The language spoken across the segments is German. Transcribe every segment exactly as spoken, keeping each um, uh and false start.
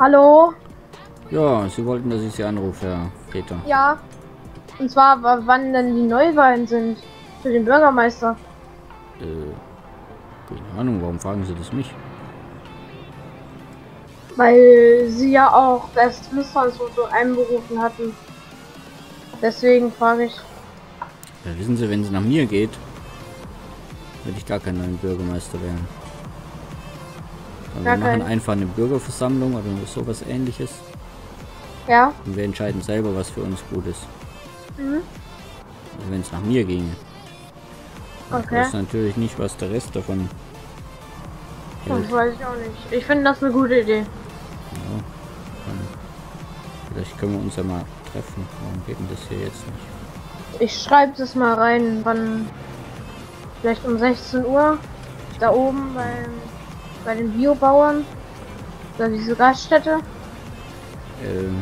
Hallo? Ja, Sie wollten, dass ich Sie anrufe, Herr Peter. Ja. Und zwar, wa- wann denn die Neuwahlen sind für den Bürgermeister. Äh, keine Ahnung, warum fragen Sie das mich? Weil sie ja auch das Misstrauensvotum einberufen hatten. Deswegen frage ich. Ja, wissen Sie, wenn es nach mir geht, würde ich gar keinen neuen Bürgermeister wählen. Also wir Gar machen keinen. einfach eine Bürgerversammlung oder sowas ähnliches. Ja? Und wir entscheiden selber, was für uns gut ist. Mhm. Also wenn es nach mir ginge. Ich Okay. weiß natürlich nicht, was der Rest davon hält. Das weiß ich auch nicht. Ich finde das eine gute Idee. Ja, dann vielleicht können wir uns ja mal treffen. Warum geht denn das hier jetzt nicht? Ich schreibe das mal rein, wann. Vielleicht um sechzehn Uhr. Da oben beim, bei den Biobauern. Da diese Gaststätte. Ähm.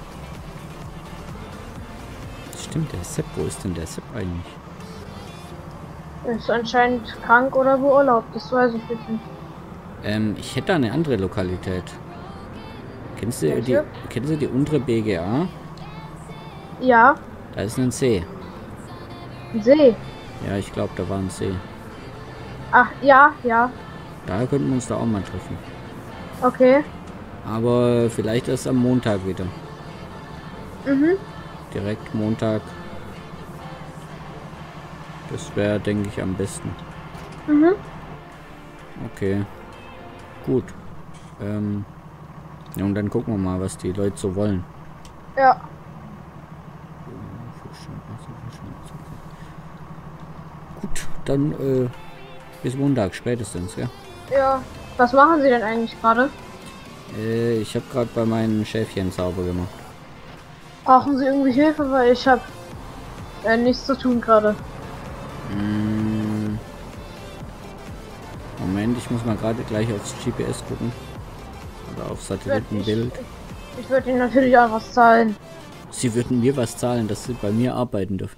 Stimmt, der Sepp, wo ist denn der Sepp eigentlich? Ist anscheinend krank oder beurlaubt. Das weiß ich jetzt nicht. Ähm, ich hätte da eine andere Lokalität. Kennst du die, Welche? kennen Sie die untere B G A? Ja. Da ist ein See. Ein See. Ja, ich glaube, da war ein See. Ach, ja, ja. Da könnten wir uns da auch mal treffen. Okay. Aber vielleicht erst am Montag wieder. Mhm. Direkt Montag. Das wäre, denke ich, am besten. Mhm. Okay. Gut. Ähm. Ja, und dann gucken wir mal, was die Leute so wollen. Ja. Gut, dann äh, bis Montag spätestens, ja. Ja. Was machen Sie denn eigentlich gerade? Äh, ich habe gerade bei meinen Schäfchen sauber gemacht. Brauchen Sie irgendwie Hilfe, weil ich habe äh, nichts zu tun gerade. Mm. Moment, ich muss mal gerade gleich aufs G P S gucken. Oder auf Ich, Satellitenbild. ich würde Ihnen natürlich auch was zahlen. Sie würden mir was zahlen, dass Sie bei mir arbeiten dürfen.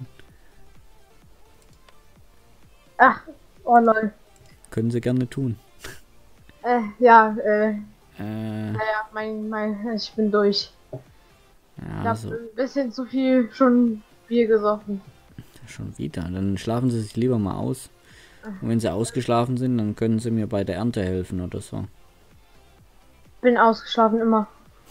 Ach, oh lol. Können Sie gerne tun. Äh, ja, äh, Äh, naja, mein, mein, ich bin durch. Ich ja, habe so. ein bisschen zu viel schon Bier gesoffen. Schon wieder. Dann schlafen Sie sich lieber mal aus. Und wenn Sie ausgeschlafen sind, dann können Sie mir bei der Ernte helfen oder so. Bin ausgeschlafen immer.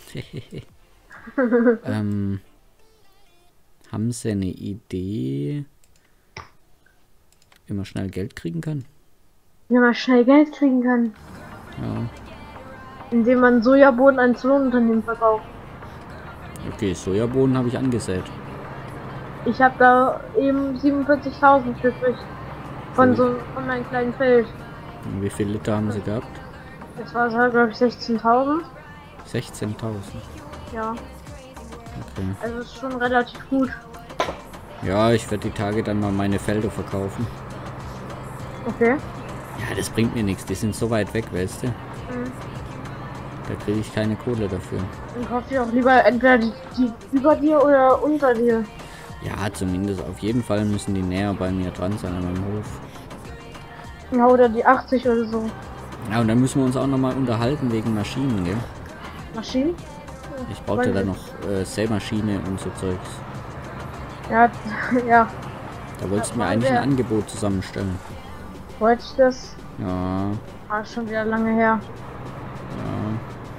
ähm, haben Sie eine Idee, wie man schnell Geld kriegen kann? Wie man schnell Geld kriegen kann, Ja. indem man Sojabohnen an Lohnunternehmen verkauft. Okay, Sojabohnen habe ich angesät. Ich habe da eben siebenundvierzigtausend gekriegt. Von Für- so von meinem kleinen Feld. Und wie viel Liter haben Sie gehabt? Das war halt, glaube ich, sechzehntausend. sechzehntausend. Ja, Okay. also ist schon relativ gut. Ja, ich werde die Tage dann mal meine Felder verkaufen. Okay. Ja, das bringt mir nichts. Die sind so weit weg, weißt du? Mhm. Da kriege ich keine Kohle dafür. Dann kauft ihr auch lieber entweder die, die über dir oder unter dir. Ja, zumindest auf jeden Fall müssen die näher bei mir dran sein an meinem Hof. Ja, oder die achtzig oder so. Ja, und dann müssen wir uns auch noch mal unterhalten wegen Maschinen, gell? Maschinen? Ich brauchte da noch äh, Sämaschine und so Zeugs. Ja, ja. Da wolltest du mir Ja, eigentlich ein der- Angebot zusammenstellen. Wollte ich das? Ja, War schon wieder lange her. ja.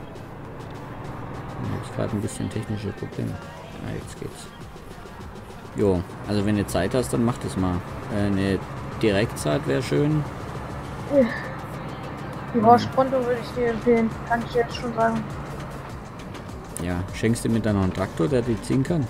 Jetzt gerade ein bisschen technische Probleme. Ah, jetzt geht's. Jo, also wenn du Zeit hast, dann mach das mal. Äh, eine Direktzeit wäre schön. Die Horschpronto würde ich dir empfehlen. Kann ich dir jetzt schon sagen. Ja, schenkst du mir dann noch einen Traktor, der die ziehen kann?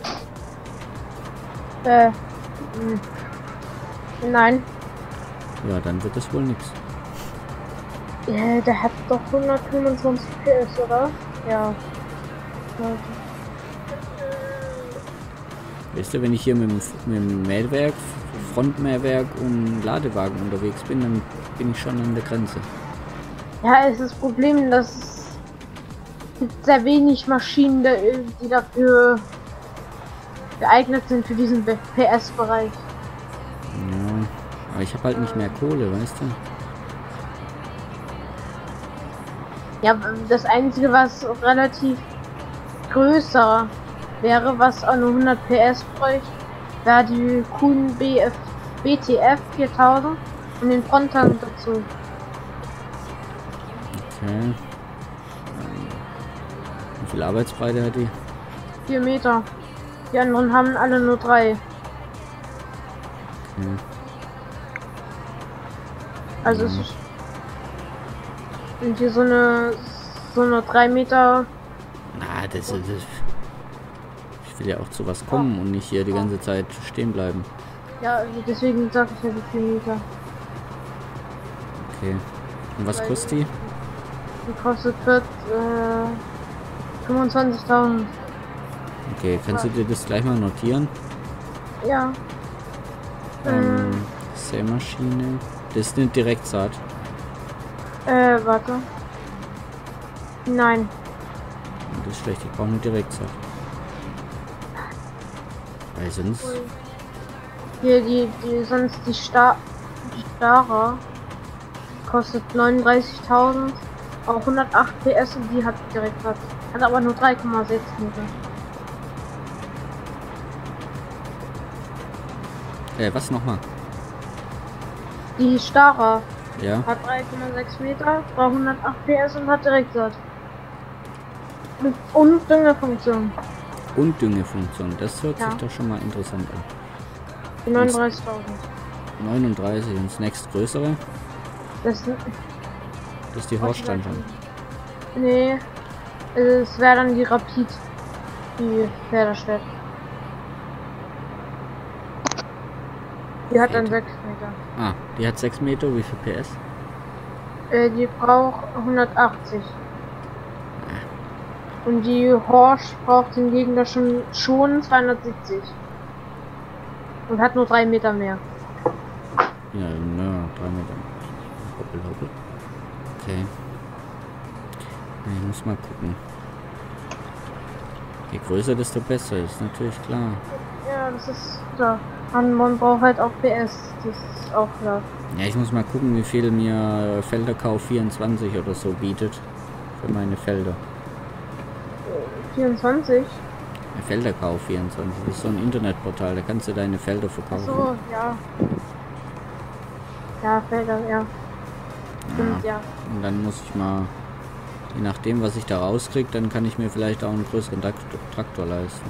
Äh. mh. Nein. Ja, dann wird das wohl nichts. Ja, der hat doch hundertfünfundzwanzig P S, oder? Ja. Weißt du, wenn ich hier mit dem, mit dem Mähwerk, Frontmähwerk und Ladewagen unterwegs bin, dann bin ich schon an der Grenze. Ja, es ist das Problem, dass es gibt sehr wenig Maschinen, die die dafür geeignet sind für diesen P S-Bereich. Ja, aber ich habe halt nicht mehr Kohle, weißt du? Ja, das einzige, was relativ größer wäre, was auch nur hundert P S bräuchte, wäre die Kuhn B F, B T F viertausend und den Fronttank dazu. Okay. Ähm, wie viel Arbeitsbreite hat die? vier Meter. Die anderen haben alle nur drei. Okay. Also Ja. es ist und hier so eine so eine drei Meter. Na, das ist. Das, ich will ja auch zu was kommen und nicht hier die ganze Zeit stehen bleiben. Ja, also deswegen sage ich ja die vier Meter. Okay. Und was Weil- kostet die? Die kostet wird äh, fünfundzwanzigtausend. Okay, kannst du dir das gleich mal notieren? Ja. Ähm, Sämaschine. Das ist eine Direktsaat. Äh, warte. Nein. Das ist schlecht, ich brauche eine Direktsaat. Weil sonst. Hier die, die sonst die Star die Stara kostet neununddreißigtausend, auch hundertacht P S und die hat direkt was. Hat aber nur drei Komma sechs Meter. Äh, was nochmal? Die Stara Ja. hat drei Komma sechs Meter, braucht hundertacht P S und hat direkt Saat. Und, und Düngefunktion. Und Düngefunktion. Das hört Ja. sich doch schon mal interessant an. Die neununddreißigtausend. neununddreißig und das nächstgrößere. Das Das ist die Horststein schon. Nee. Es wäre dann die Rapid. Die Pferderstedt. Die hat dann Okay. sechs Meter. Ah, die hat sechs Meter. Wie viel P S? Äh, die braucht hundertachtzig. Und die Horsch braucht hingegen da schon, schon zweihundertsiebzig. Und hat nur drei Meter mehr. Ja, na, drei Meter. Hoppel, hoppel. Okay. Ich muss mal gucken. Je größer, desto besser, ist natürlich klar. Ja, das ist klar. Und man braucht halt auch P S. Das ist auch klar. Ja, ich muss mal gucken, wie viel mir Felderkauf vierundzwanzig oder so bietet. Für meine Felder. vierundzwanzig? Ja, Felderkauf vierundzwanzig. Das ist so ein Internetportal, da kannst du deine Felder verkaufen. So, ja. Ja, Felder, ja. Stimmt, ja. Und dann muss ich mal, je nachdem, was ich da rauskriege, dann kann ich mir vielleicht auch einen größeren Traktor, Traktor leisten.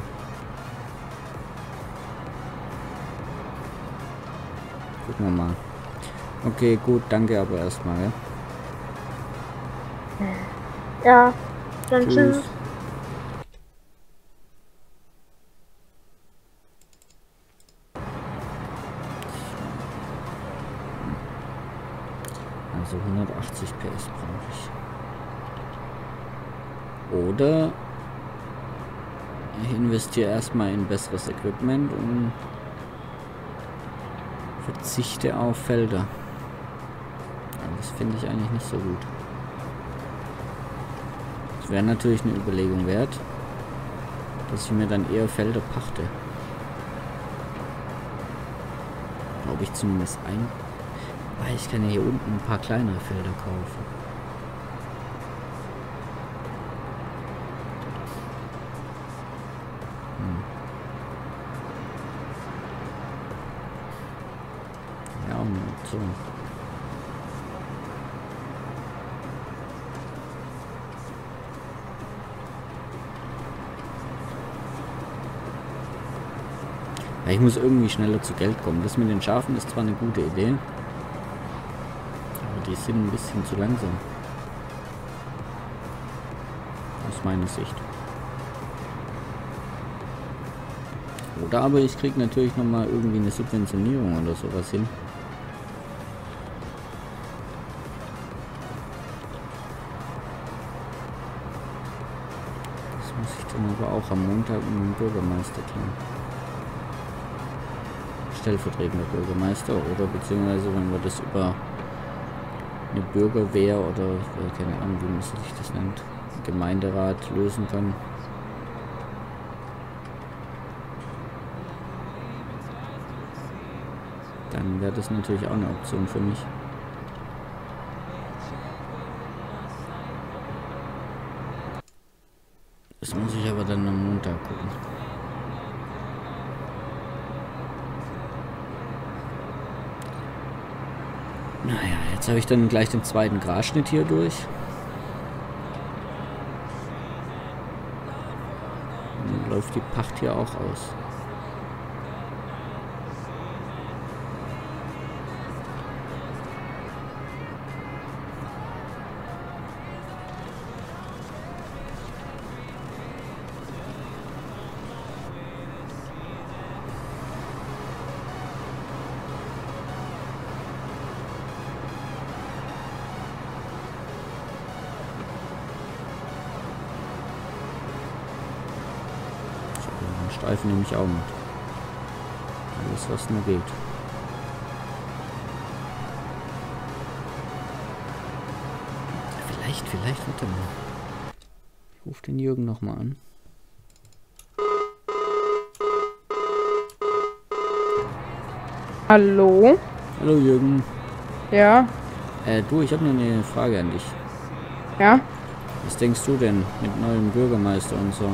Gucken wir mal. Okay, gut, danke aber erstmal, ja. Ja, dann Tschüss. tschüss. Also hundertachtzig P S brauche ich. Oder ich investiere erstmal in besseres Equipment und verzichte auf Felder. Aber das finde ich eigentlich nicht so gut. Das wäre natürlich eine Überlegung wert, dass ich mir dann eher Felder pachte. Glaube ich zumindest ein. Weil ich kann ja hier unten ein paar kleinere Felder kaufen. Hm. Ja, und so. Ja, ich muss irgendwie schneller zu Geld kommen. Das mit den Schafen ist zwar eine gute Idee. Die sind ein bisschen zu langsam. Aus meiner Sicht. Oder aber ich kriege natürlich nochmal irgendwie eine Subventionierung oder sowas hin. Das muss ich dann aber auch am Montag mit dem Bürgermeister klären. Stellvertretender Bürgermeister oder beziehungsweise wenn wir das über eine Bürgerwehr oder äh, keine Ahnung, wie man sich das nennt, Gemeinderat lösen kann. Dann wäre das natürlich auch eine Option für mich. Das muss ich aber dann am Montag gucken. Naja, jetzt habe ich dann gleich den zweiten Grasschnitt hier durch. Dann läuft die Pacht hier auch aus. Streifen nehme ich auch mit. Alles, was nur geht. Vielleicht, vielleicht, warte mal. Ich rufe den Jürgen nochmal an. Hallo? Hallo Jürgen. Ja? Äh, du, ich habe nur eine Frage an dich. Ja? Was denkst du denn mit neuem Bürgermeister und so?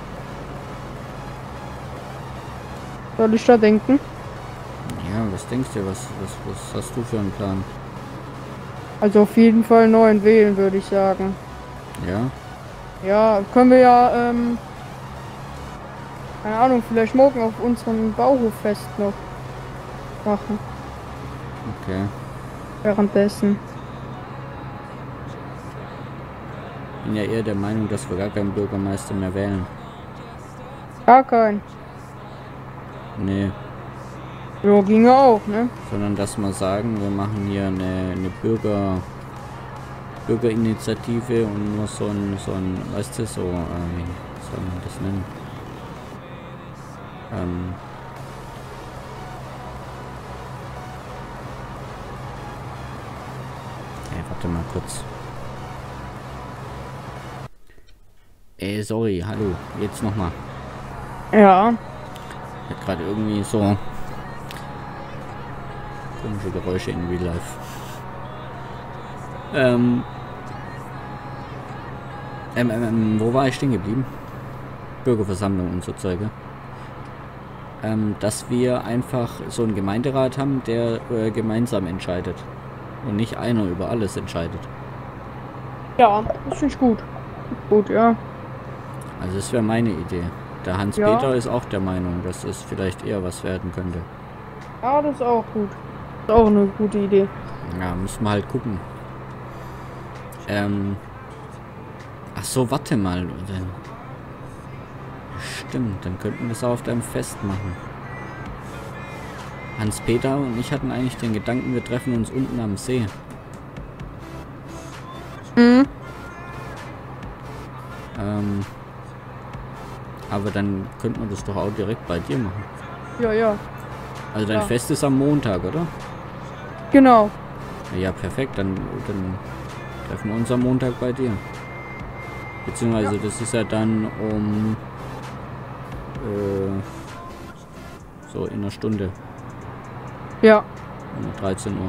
Soll ich da denken? Ja, was denkst du? Was, was, was hast du für einen Plan? Also auf jeden Fall neuen wählen, würde ich sagen. Ja? Ja, können wir ja, ähm, keine Ahnung, vielleicht morgen auf unserem Bauhoffest noch machen. Okay. Währenddessen. Ich bin ja eher der Meinung, dass wir gar keinen Bürgermeister mehr wählen. Gar kein. Nee. Ja, ging ja auch, ne? Sondern dass wir sagen, wir machen hier eine, eine Bürger Bürgerinitiative und nur so ein, so ein, weißt du, so, äh, wie soll man das nennen? Ähm, Ey, warte mal kurz. Ey, sorry, hallo, jetzt nochmal. Ja. Hat gerade irgendwie so komische Geräusche in Real Life. Ähm, ähm, ähm, wo war ich stehen geblieben? Bürgerversammlung und so Zeuge. Ähm, dass wir einfach so einen Gemeinderat haben, der äh, gemeinsam entscheidet. Und nicht einer über alles entscheidet. Ja, das finde ich gut. Gut, ja. Also das wäre meine Idee. Der Hans-Peter Ja. ist auch der Meinung, dass es vielleicht eher was werden könnte. Ja, das ist auch gut. Das ist auch eine gute Idee. Ja, müssen wir halt gucken. Ähm. Ach so, warte mal. Dann, stimmt, dann könnten wir es auch auf deinem Fest machen. Hans-Peter und ich hatten eigentlich den Gedanken, wir treffen uns unten am See. Mhm. Ähm. Aber dann könnten wir das doch auch direkt bei dir machen. Ja, ja. Also dein Ja. Fest ist am Montag, oder? Genau. Ja, perfekt. Dann, dann treffen wir uns am Montag bei dir. Beziehungsweise Ja. das ist ja dann um äh, so in einer Stunde. Ja. Um dreizehn Uhr.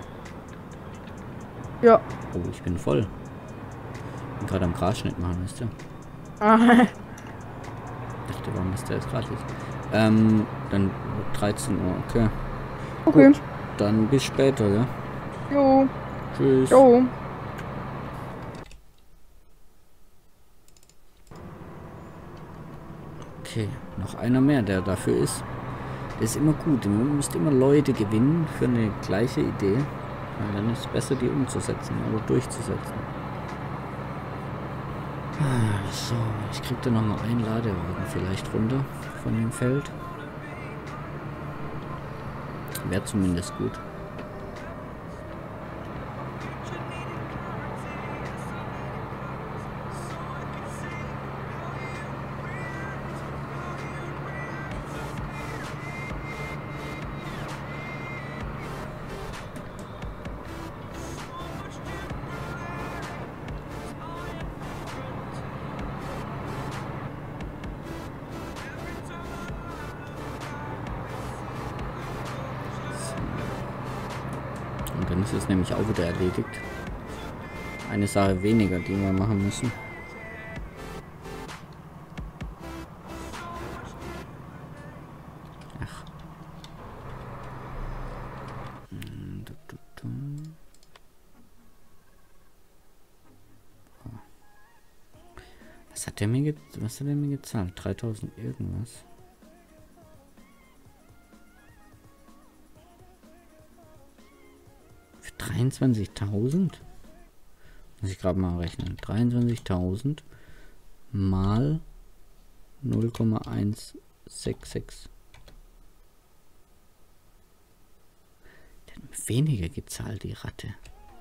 Ja. Oh, ich bin voll. Ich bin gerade am Grasschnitt machen, wisst ihr? Ah, Ich dachte, warum ist der jetzt gerade nicht? Ähm, dann dreizehn Uhr, okay. okay. Gut, dann bis später, ja? Jo. Tschüss. Jo. Okay, noch einer mehr, der dafür ist. Das ist immer gut. Man müsste immer Leute gewinnen für eine gleiche Idee. Weil dann ist es besser, die umzusetzen oder durchzusetzen. Ah, so, ich krieg da noch mal einen Ladewagen vielleicht runter von dem Feld. Wäre zumindest gut. Und dann ist es nämlich auch wieder erledigt. Eine Sache weniger, die wir machen müssen. Was hat der mir, ge was hat der mir gezahlt? dreitausend irgendwas. Für dreiundzwanzigtausend? Muss ich gerade mal rechnen. dreiundzwanzigtausend mal null Komma eins sechs sechs. Der hat mir weniger gezahlt, die Ratte.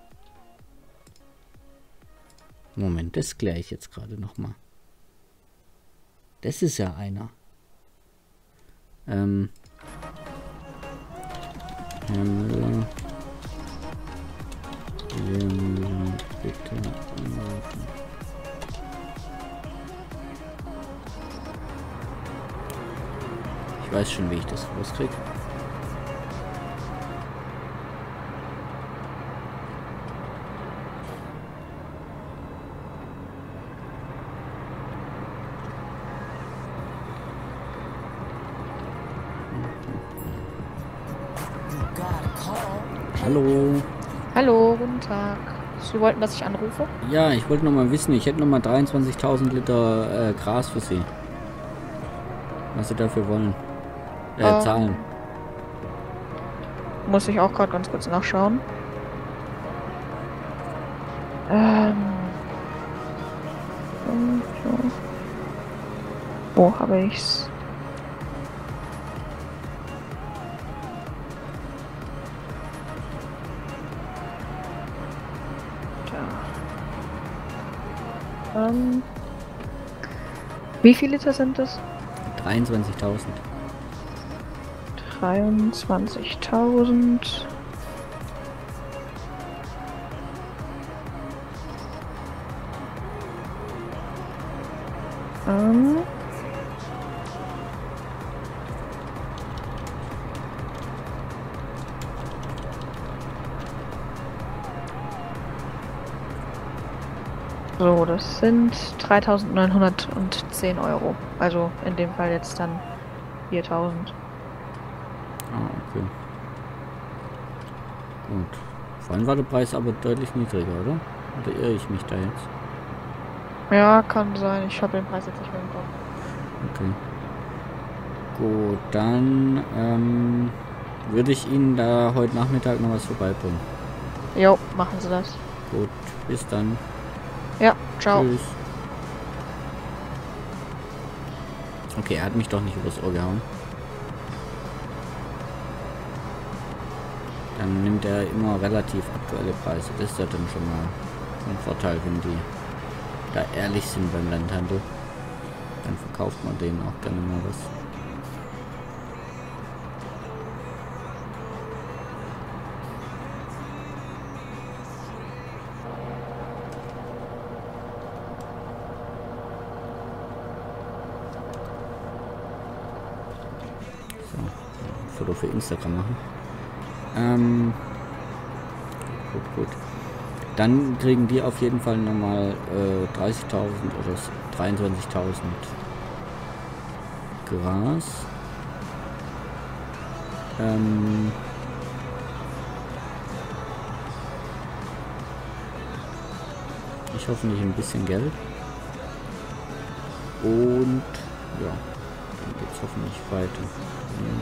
Moment, das kläre ich jetzt gerade noch mal. Das ist ja einer. Ähm. Herr Müller. Wir müssen bitte anrufen. Ich weiß schon, wie ich das rauskriege. Hallo. Hallo, guten Tag. Sie wollten, dass ich anrufe? Ja, ich wollte noch mal wissen, ich hätte noch mal dreiundzwanzigtausend Liter äh, Gras für Sie. Was Sie dafür wollen. Äh, Ähm, zahlen. Muss ich auch gerade ganz kurz nachschauen. Ähm. und so. Wo habe ich's? Da. Ähm. Wie viele Liter sind es? dreiundzwanzigtausend. dreiundzwanzigtausend. Ähm. So, das sind dreitausendneunhundertzehn Euro. Also in dem Fall jetzt dann viertausend. Ah, okay. Gut. Vorhin war der Preis aber deutlich niedriger, oder? Oder irre ich mich da jetzt? Ja, kann sein. Ich habe den Preis jetzt nicht mehr im Kopf. Okay. Gut, dann ähm, würde ich Ihnen da heute Nachmittag noch was vorbeibringen. Jo, machen Sie das. Gut, bis dann. Ja, ciao. Tschüss. Okay, er hat mich doch nicht übers Ohr gehauen. Dann nimmt er immer relativ aktuelle Preise. Das ist ja dann schon mal ein Vorteil, wenn die da ehrlich sind beim Landhandel. Dann verkauft man denen auch gerne mal was. So, ein Foto für Instagram machen. Ähm, gut, gut. Dann kriegen die auf jeden Fall nochmal äh, dreißigtausend oder dreiundzwanzigtausend Gras. Ähm, ich hoffe nicht ein bisschen Geld. Und ja, dann geht's hoffentlich weiter. Hm.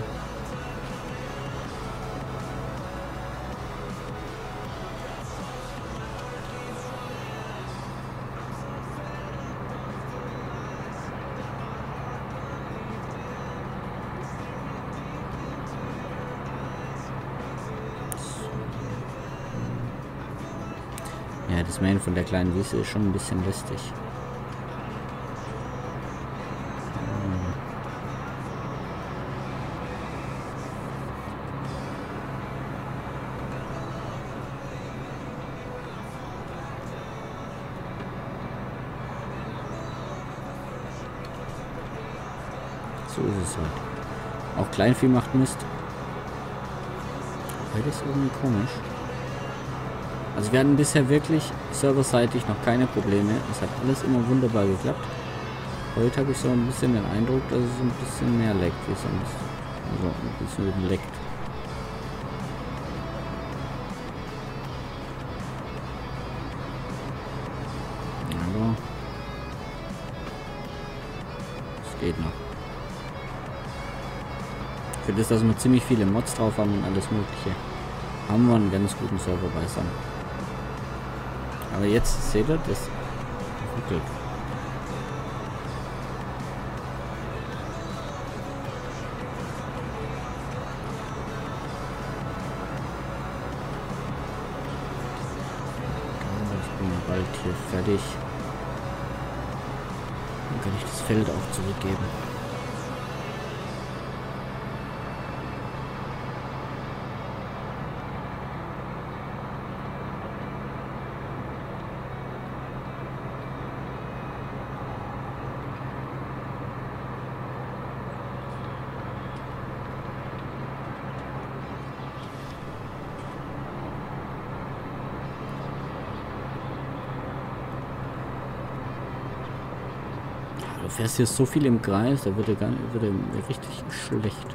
Ja, das Mähen von der kleinen Wiese ist schon ein bisschen lästig. So ist es halt. Auch Kleinvieh macht Mist. Weil das ist irgendwie komisch. Also wir hatten bisher wirklich serverseitig noch keine Probleme. Es hat alles immer wunderbar geklappt. Heute habe ich so ein bisschen den Eindruck, dass es ein bisschen mehr leckt wie sonst. Also ein bisschen leckt. Aber geht noch. Für das, dass wir ziemlich viele Mods drauf haben und alles mögliche, haben wir einen ganz guten Server beisammen. Aber jetzt seht ihr, das ruckelt. Ich bin bald hier fertig. Dann kann ich das Feld auch zurückgeben. Du fährst hier so viel im Kreis, da wird er gar nicht, wird er richtig schlecht.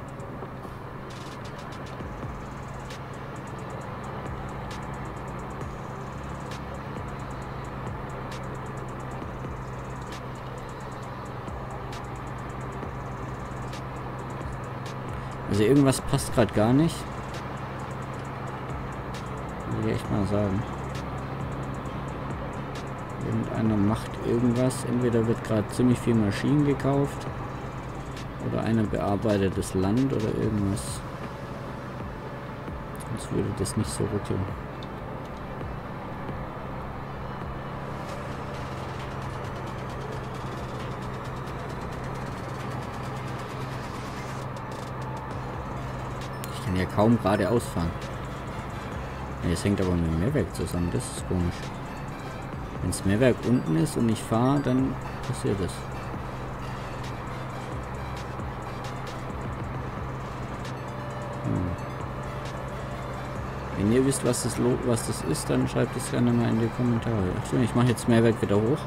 Also irgendwas passt gerade gar nicht. Will ich echt mal sagen. Irgendeiner macht irgendwas. Entweder wird gerade ziemlich viel Maschinen gekauft oder einer bearbeitet das Land oder irgendwas. Sonst würde das nicht so ruckeln. Ich kann ja kaum geradeaus fahren. Es hängt aber mit dem Mehrwerk zusammen. Das ist komisch. Wenn das Mehrwerk unten ist und ich fahre, dann passiert das. Hm. Wenn ihr wisst, was das, was das ist, dann schreibt es gerne mal in die Kommentare. Ach, ich mache jetzt Mehrwerk wieder hoch.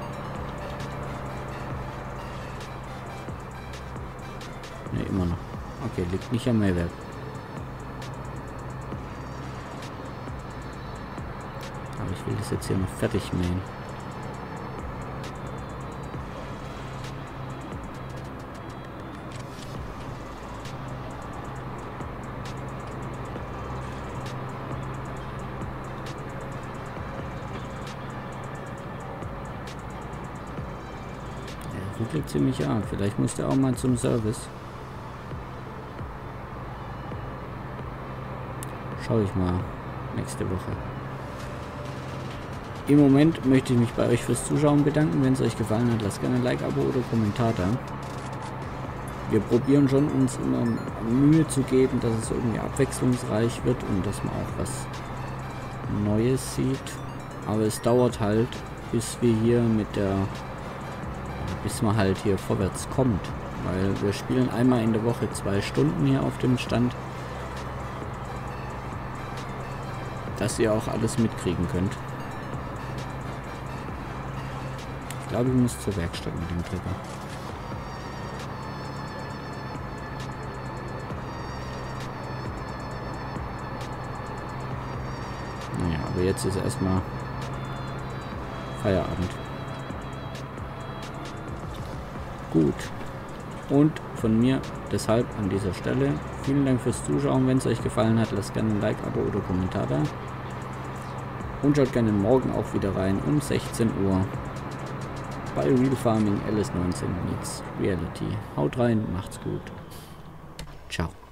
Ne, immer noch. Okay, liegt nicht am Mehrwerk. Aber ich will das jetzt hier noch fertig mähen. Ruckelt ziemlich arg. Vielleicht muss der auch mal zum Service. Schau ich mal nächste Woche. Im Moment möchte ich mich bei euch fürs Zuschauen bedanken. Wenn es euch gefallen hat, lasst gerne ein Like, Abo oder Kommentar da. Wir probieren schon, uns immer Mühe zu geben, dass es irgendwie abwechslungsreich wird und dass man auch was Neues sieht. Aber es dauert halt, bis wir hier mit der bis man halt hier vorwärts kommt, weil wir spielen einmal in der Woche zwei Stunden hier auf dem Stand, dass ihr auch alles mitkriegen könnt. Ich glaube, ich muss zur Werkstatt mit dem Trecker. Naja, aber jetzt ist erstmal Feierabend. Gut. Und von mir deshalb an dieser Stelle vielen Dank fürs Zuschauen. Wenn es euch gefallen hat, lasst gerne ein Like, Abo oder Kommentar da. Und schaut gerne morgen auch wieder rein um sechzehn Uhr bei Real Farming L S neunzehn Meets Reality. Haut rein, macht's gut. Ciao.